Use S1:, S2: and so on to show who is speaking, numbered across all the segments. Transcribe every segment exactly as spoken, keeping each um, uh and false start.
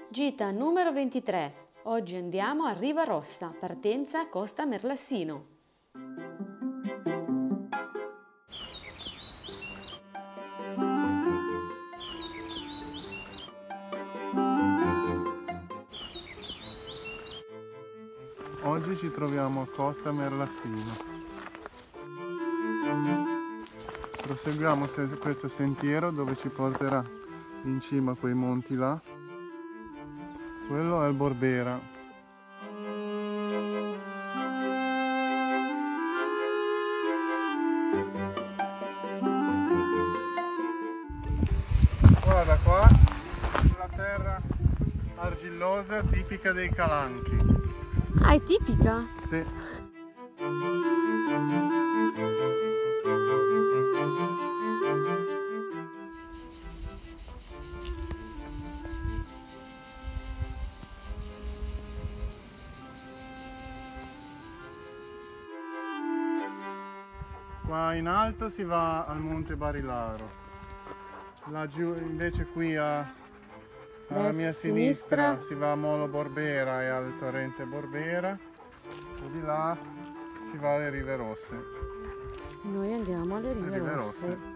S1: Gita numero ventitré. Oggi andiamo a Riva Rossa, partenza Costa Merlassino.
S2: Oggi ci troviamo a Costa Merlassino. Proseguiamo questo sentiero dove ci porterà in cima a quei monti là. Quello è il Borbera. Guarda qua, la terra argillosa tipica dei Calanchi.
S1: Ah, è tipica?
S2: Sì. Qua in alto si va al Monte Barilaro, laggiù invece qui a, alla mia sinistra, sinistra si va a Molo Borbera e al torrente Borbera, e di là si va alle Rive Rosse.
S1: Noi andiamo alle Rive,
S2: Rive
S1: Rosse.
S2: Rosse.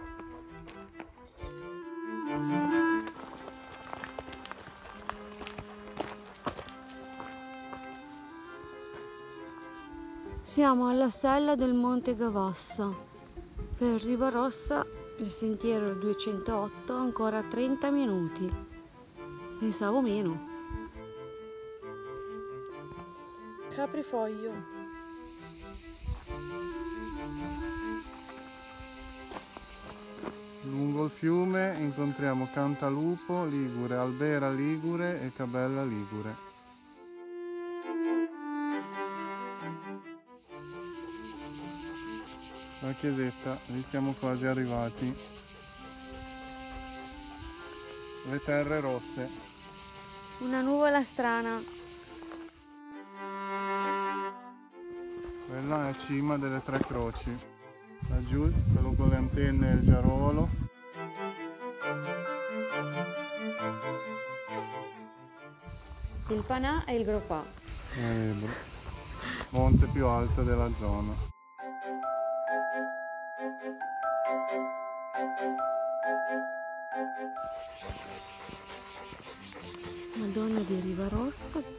S1: Siamo alla sella del Monte Gavassa. Per Riva Rossa il sentiero è duecentootto, ancora trenta minuti. Pensavo meno. Caprifoglio.
S2: Lungo il fiume incontriamo Cantalupo Ligure, Albera Ligure e Cabella Ligure. La chiesetta, lì siamo quasi arrivati. Le terre rosse.
S1: Una nuvola strana.
S2: Quella è cima delle Tre Croci. Laggiù, quello con le antenne è il Giarolo.
S1: Il Panà e il Gropà.
S2: Ebro. Monte più alto della zona.
S1: Madonna di Riva Rossa.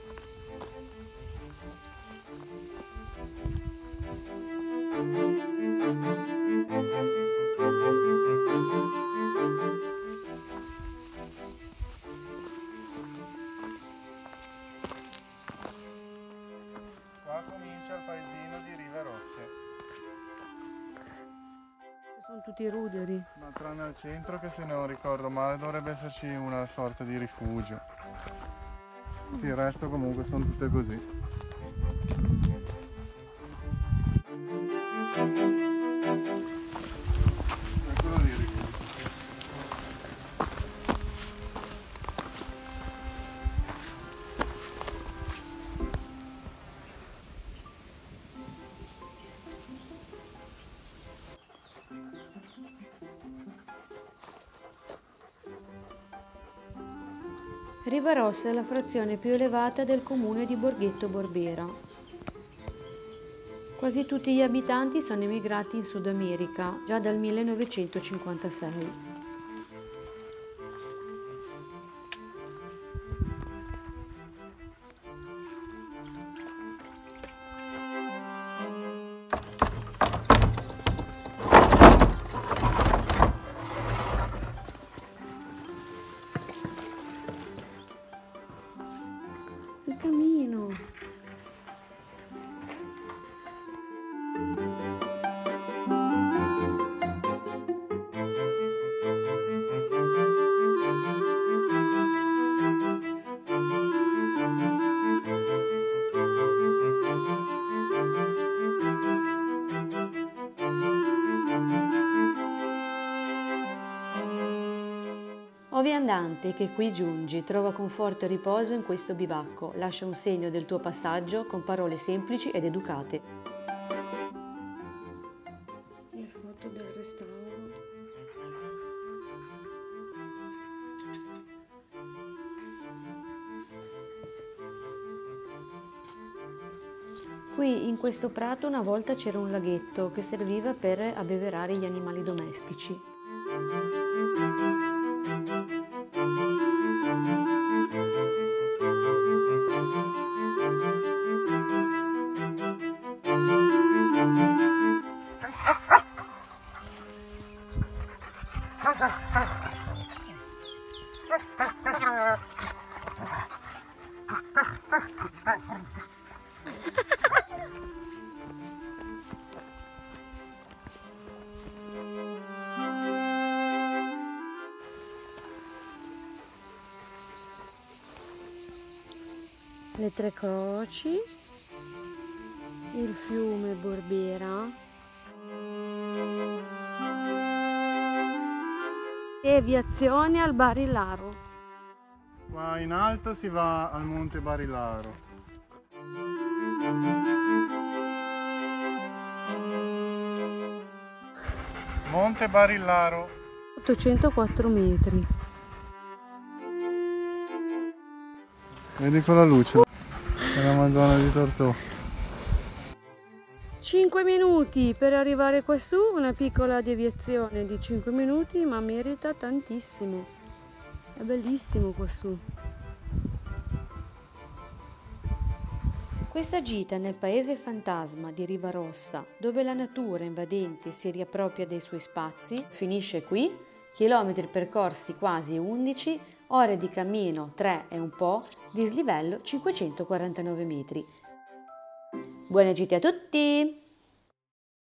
S2: Qua comincia il paesino di Rive Rosse.
S1: Sono tutti ruderi.
S2: Ma tranne al centro, che se non ricordo male dovrebbe esserci una sorta di rifugio. Sì, il resto comunque sono tutte così. Eccolo lì il rifugio.
S1: Riva Rossa è la frazione più elevata del comune di Borghetto Borbera. Quasi tutti gli abitanti sono emigrati in Sud America già dal millenovecentocinquantasei. Il camino. O viandante che qui giungi, trova conforto e riposo in questo bivacco, lascia un segno del tuo passaggio con parole semplici ed educate. Le foto del restauro. Qui in questo prato una volta c'era un laghetto che serviva per abbeverare gli animali domestici. Le Tre Croci, il fiume Borbera, deviazione al Barilaro.
S2: Qua in alto si va al Monte Barilaro. Monte Barilaro.
S1: ottocentoquattro metri.
S2: Vedi quella luce? È la Madonna di Tortò.
S1: cinque minuti per arrivare qua su, una piccola deviazione di cinque minuti, ma merita tantissimo. È bellissimo qua su. Questa gita nel paese fantasma di Rivarossa, dove la natura invadente si riappropria dei suoi spazi, finisce qui. Chilometri percorsi quasi undici, ore di cammino tre e un po', dislivello cinquecentoquarantanove metri. Buone gite a tutti!